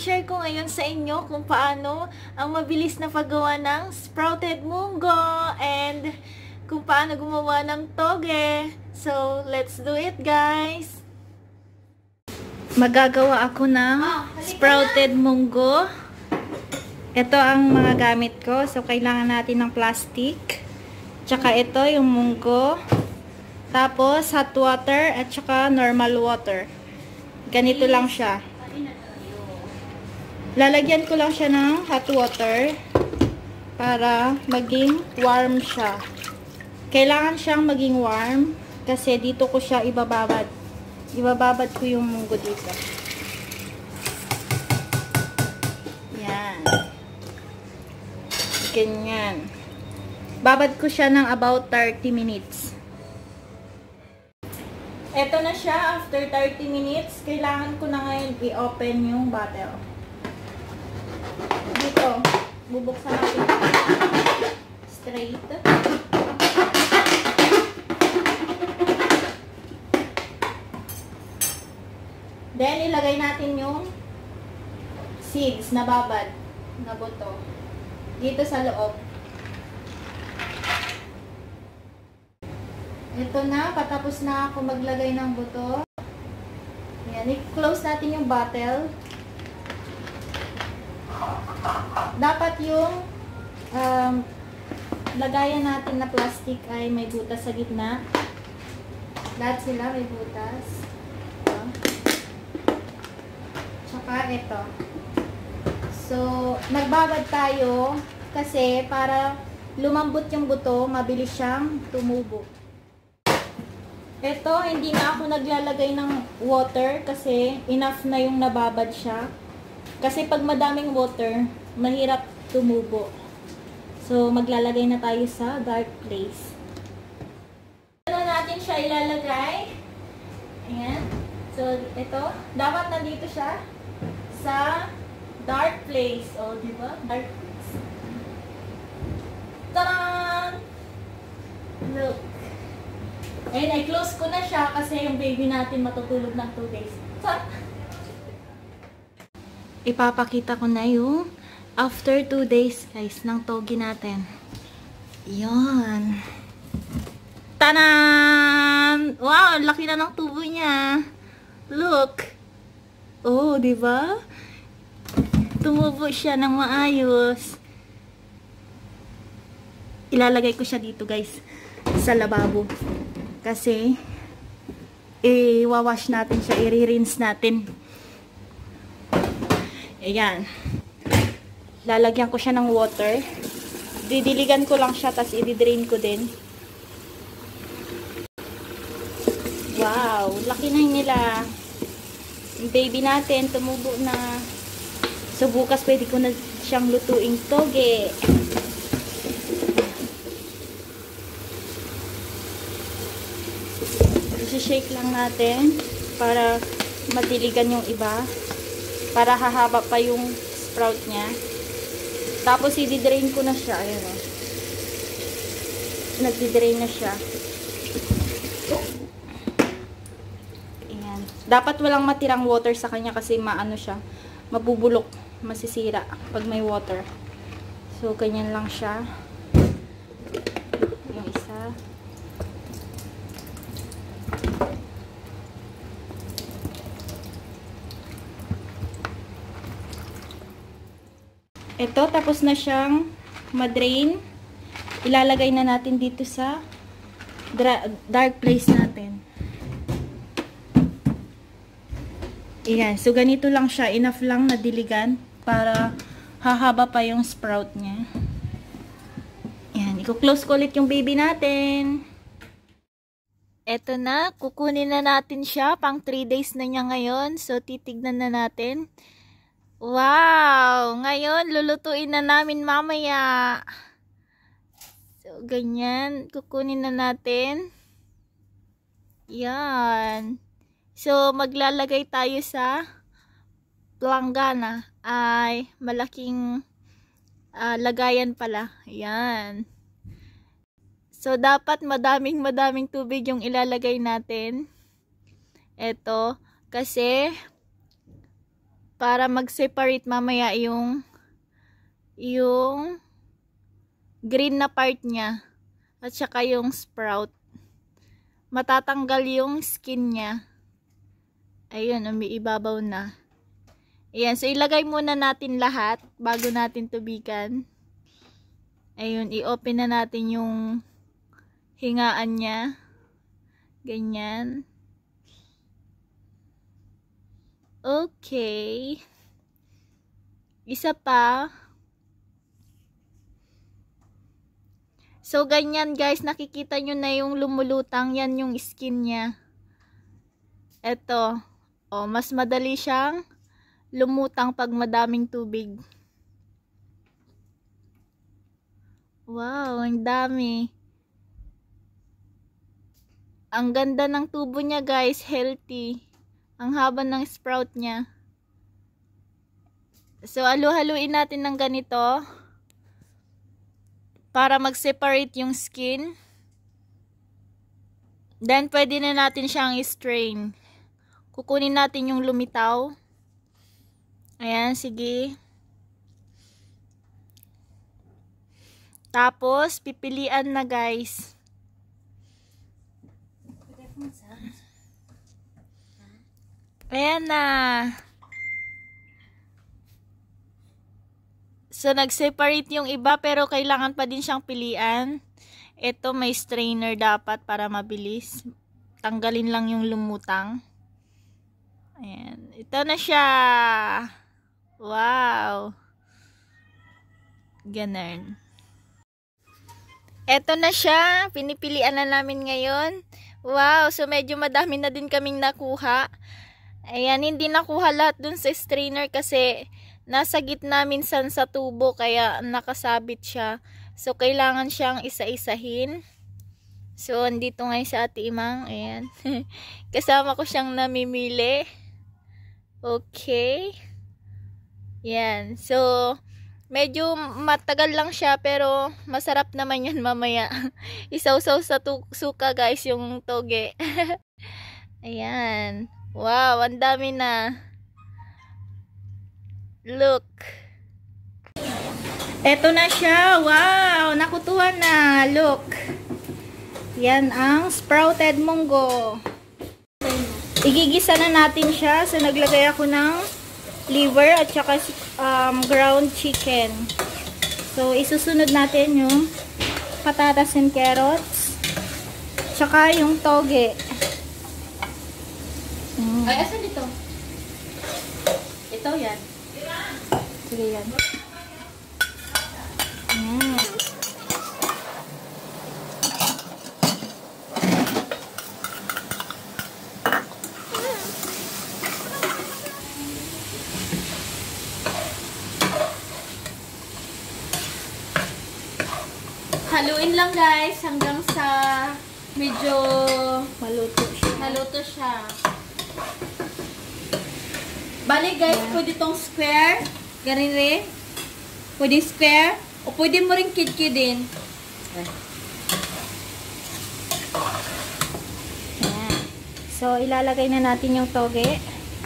i-share ko ngayon sa inyo kung paano ang mabilis na paggawa ng sprouted munggo and kung paano gumawa ng toge. So, let's do it, guys! Magagawa ako ng sprouted munggo. Ito ang mga gamit ko. So, kailangan natin ng plastic. Tsaka ito yung munggo. Tapos, hot water at tsaka normal water. Ganito lang siya. Lalagyan ko lang siya ng hot water para maging warm siya. Kailangan siyang maging warm kasi dito ko siya ibababad. Ibababad ko yung munggo dito. Yan. Ganyan. Babad ko siya ng about 30 minutes. Ito na siya. After 30 minutes, kailangan ko na ngayon i-open yung bottle. Dito, bubuksan natin straight. Then, ilagay natin yung seeds na babad na buto dito sa loob. Ito na, patapos na ako maglagay ng buto. Ayan, i-close natin yung bottle. Dapat yung lagayan natin na plastic ay may butas sa gitna. Lahat sila may butas. Ito. Tsaka ito. So, nagbabad tayo kasi para lumambot yung buto, mabilis siyang tumubo. Ito, hindi na ako naglalagay ng water kasi enough na yung nababad siya. Kasi pag madaming water, mahirap tumubo. So, maglalagay na tayo sa dark place. Ano natin siya ilalagay? Ayan. So, ito. Dapat nandito siya sa dark place. O, diba? Dark place. Tadaan! Look. And I-close ko na siya kasi yung baby natin matutulog ng 2 days. Ipapakita ko na yung after 2 days, guys, ng togi natin. Yan. Tanan! Wow, laki na ng tubo niya. Look. Oh, di ba? Tumubo siya ng maayos. Ilalagay ko siya dito, guys, sa lababo. Kasi, i-wawash natin siya, i-rinse natin. Ayan. Lalagyan ko siya ng water. Didiligan ko lang siya, tapos i-drain ko din. Wow! Laki na nila. Yung baby natin, tumubo na. So, bukas pwede ko na siyang lutuing toge. I-shake lang natin para madiligan yung iba. Para hahaba pa yung sprout niya. Tapos, i-drain ko na siya. Ayan o. Nag-drain na siya. Ayan. Dapat walang matirang water sa kanya kasi maano siya. Mabubulok. Masisira pag may water. So, ganyan lang siya. Yung isa. Ito, tapos na siyang madrain. Ilalagay na natin dito sa dark place natin. Ayan. So, ganito lang siya. Enough lang na diligan para hahaba pa yung sprout niya. Ayan. I-close ko ulit yung baby natin. Ito na. Kukunin na natin siya. Pang 3 days na niya ngayon. So, titignan na natin. Wow! Ngayon, lulutuin na namin mamaya. So, ganyan. Kukunin na natin. Yan. So, maglalagay tayo sa planggana. Ay, malaking lagayan pala. Yan. So, dapat madaming tubig yung ilalagay natin. Ito. Kasi, para mag-separate mamaya yung green na part niya at saka yung sprout. Matatanggal yung skin niya. Ayun, umiibabaw na. Ayan, so ilagay muna natin lahat bago natin tubigan. Ayun, i-open na natin yung hingaan niya. Ganyan. Okay. Isa pa. So, ganyan guys, nakikita nyo na yung lumulutang. Yan yung skin niya. Eto. O, mas madali siyang lumutang pag madaming tubig. Wow, ang dami. Ang ganda ng tubo niya guys, healthy. Ang haba ng sprout niya. So, halu-haluin natin ng ganito para mag-separate yung skin. Then, pwede na natin siyang i-strain. Kukunin natin yung lumitaw. Ayan, sige. Tapos, pipilian na guys. Ayan na. So, nag-separate yung iba pero kailangan pa din siyang pilian. Ito, may strainer dapat para mabilis. Tanggalin lang yung lumutang. Ayan. Ito na siya. Wow. Ganun. Ito na siya. Pinipilian na namin ngayon. Wow. So, medyo madami na din kaming nakuha. Ayan. Hindi nakuha lahat dun sa strainer kasi nasa gitna minsan sa tubo kaya nakasabit siya. So, kailangan siyang isa-isahin. So, andito ngayon sa Ate Imang. Ayan. Kasama ko siyang namimili. Okay. Yan. So, medyo matagal lang siya pero masarap naman yan mamaya. Isaw-saw sa suka guys yung toge. Ayan. Wow, ang dami na. Look. Eto na siya. Wow, nakutuhan na. Look. Yan ang sprouted munggo. Igigisa na natin siya. So, naglagay ako ng liver at saka ground chicken. So, isusunod natin yung patatas and carrots. Tsaka yung toge. Ay, asan dito? Ito yan. Sige yan. Haluin lang guys hanggang sa medyo maluto siya. Bali guys, pwede tong square. Ganun rin. Pwede square. O pwede mo rin kid-kidin. So, ilalagay na natin yung toge.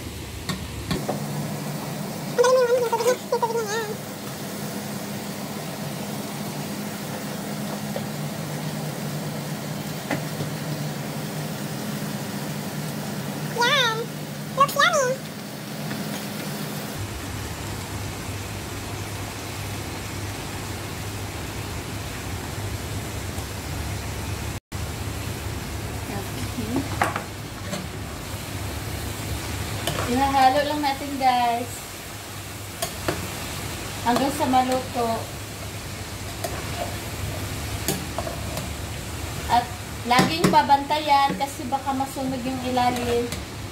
Ihahalo lang natin guys. Hanggang sa maluto. At laging babantayan kasi baka masunog yung ilalim.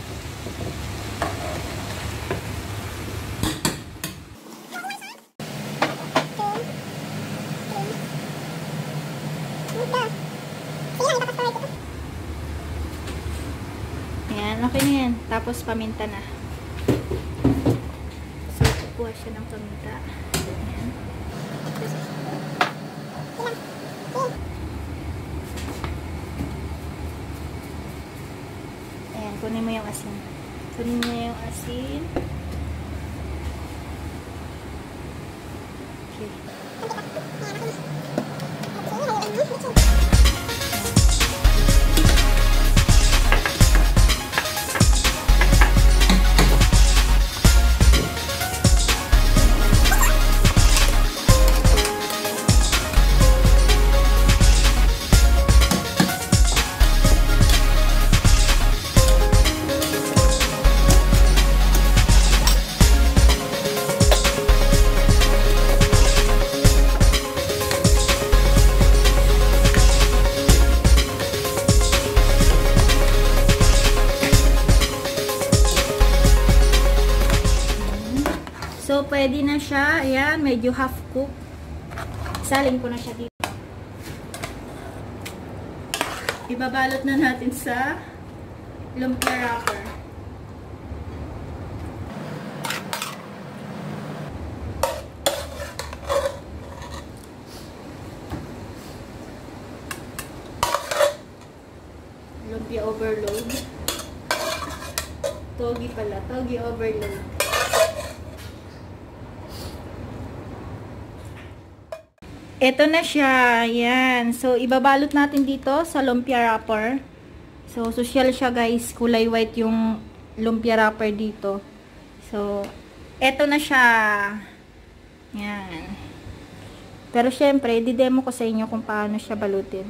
Ayan, okay na yan. Tapos paminta na. So, kukuha siya ng paminta. Ayan. Ayan, kunin mo yung asin. Kunin mo yung asin. So, pwede na siya. Ayan, medyo half cook. Salin ko na siya dito. Ibabalot na natin sa lumpia wrapper. Lumpia overload. Togi pala. Togi overload. Ito na siya. Ayan. So, ibabalot natin dito sa lumpia wrapper. So, social siya guys. Kulay white yung lumpia wrapper dito. So, ito na siya. Ayan. Pero syempre, di-demo ko sa inyo kung paano siya balutin.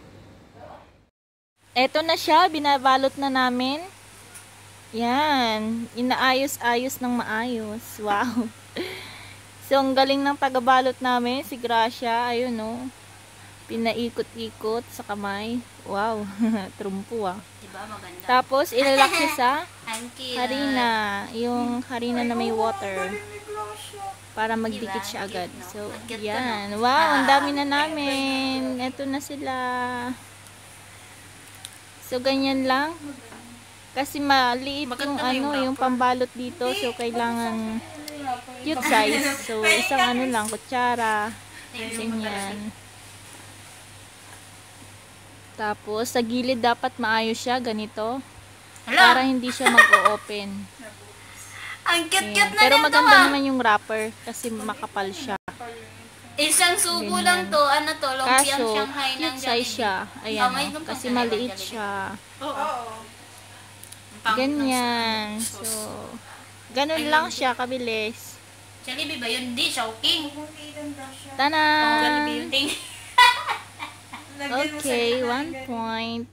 Ito na siya. Binabalot na namin. Yan. Inaayos-ayos ng maayos. Wow. So, ang galing ng tagabalot namin, si Gracia, ayun no. Pinaikot-ikot sa kamay. Wow, trumpo ah. Diba maganda? Tapos, ilalak siya sa harina. Yung harina na may water. Para magdikit siya agad. So, yan. Wow, ang dami na namin. Ito na sila. So, ganyan lang. Kasi maliit yung ano, yung pambalot dito. So, kailangan cute size. So, isang ano lang, kutsara. Ganyan. Tapos, sa gilid dapat maayos siya, ganito. Para hindi siya mag-o-open. Ang cute-cute na Pero nito maganda naman yung wrapper kasi makapal siya. Isang subo lang to. Ano to? Lumpiang Kaso, Shanghai ng cute size siya. Ayan, Kamay nung kasi pang- maliit siya. Oo. Ganyan. So, ganun lang siya, kabilis. Jollibee ba yun? Di, Chowking. Tanan! Jollibee yun. Ting. Okay, 1 point.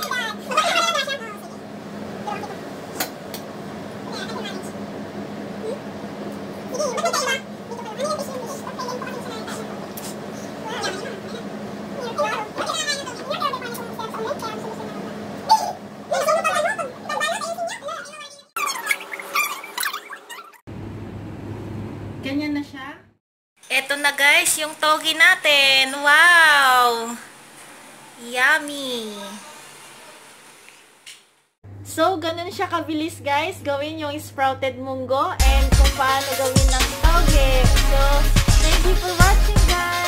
Ganyan na siya. Eto na guys, yung togi natin. Wow! Yummy! So, ganun siya kabilis guys. Gawin yung sprouted munggo and kung paano gawin ng toge. So, thank you for watching guys!